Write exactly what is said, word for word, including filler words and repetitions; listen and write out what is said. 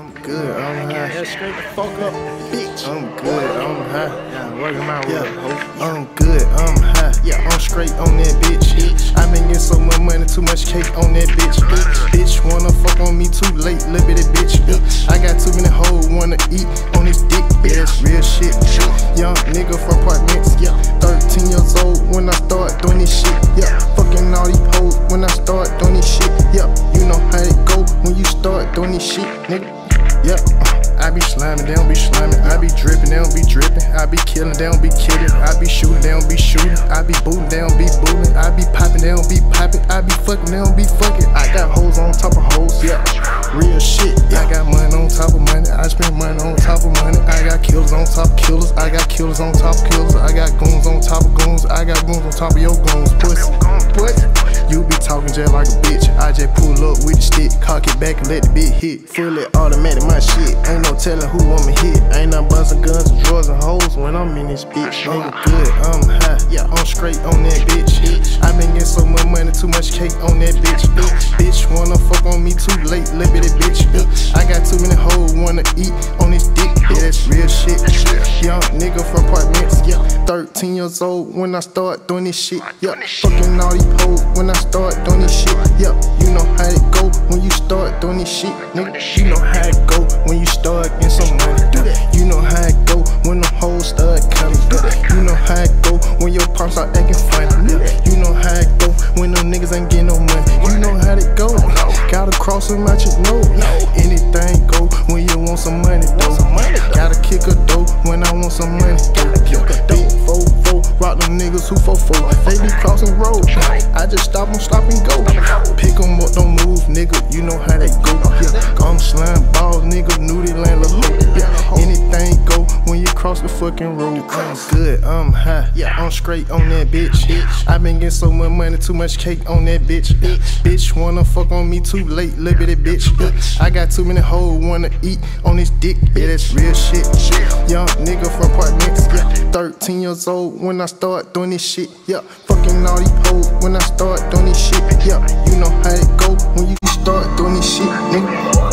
I'm good, I'm high. Yeah, straight the fuck up, bitch. I'm good, I'm high. Yeah, working my way. Yeah, I'm good, I'm high. Yeah, I'm straight on that bitch. I been getting so much money, too much cake on that bitch. Bitch wanna fuck on me too late, little bitty bitch. I got too many hoes wanna eat on this dick. Yeah, that's real shit. Young nigga from apartments. Yeah, thirteen years old when I start doing this shit. Yeah, fucking all these hoes when I start doing this shit. Yeah, you know how it go when you start doing this shit, nigga. Yeah, uh, I be sliming, they don't be sliming. I be dripping, they don't be dripping. I be killing, they don't be killing. I be shooting, they don't be shooting. I be booting, they don't be booting. I be popping, they don't be popping. I be fucking, they don't be fucking. I got hoes on top of hoes, yeah. Real shit, I got money on top of money. I spend money on top of money. I got killers on top of killers. I got killers on top of killers. I got goons on top of goons. I got goons on top of your goons. Pussy, pussy. You be talking just like a bitch. I just pull up with the stick, cock it back and let the bitch hit. Fully automatic, my shit. Ain't no telling who I'ma hit. Ain't no busting guns and drugs and hoes when I'm in this bitch. Nigga good, I'm high. Yeah, I'm straight on that bitch. I been getting so much money, too much cake on that bitch. Bitch wanna fuck on me too late, little bitty bitch. I got too many hoes wanna eat on this dick. Yeah, that's real shit. Young nigga from apartments. Yeah, thirteen years old when I start doing this shit. Yeah, fucking all these hoes when I start doing this shit. Yeah, you know how it go when you start doing this shit, nigga. You know how it go when you start getting some money. You know how it go when the hoes start coming. You know how it go when your pops start acting funny. You know how it go when them niggas ain't getting no money. You know how it go. Gotta cross them out your nose. Anything go when you want some money, though. Gotta kick a dough when I want some money. Big four four, rock them niggas who four four. They be crossing roads. I just stop them, stop and go. Pick them up, don't move, nigga. You know how they go. Yeah, I'm slime ball, nigga. Nudie land la hoe. Yeah, anything go when you cross the fucking road. I'm good, I'm high. Yeah, I'm straight on that bitch. I been getting so much money, too much cake on that bitch. Bitch wanna fuck on me too late, little bitty bitch. I got too many hoes wanna eat on this dick. Yeah, that's real shit. Young nigga from apartments. Yeah, thirteen years old when I start doing this shit. Yeah, fucking all these hoes when I start doing this shit. Yeah, you know how it go when you start doing this shit, nigga.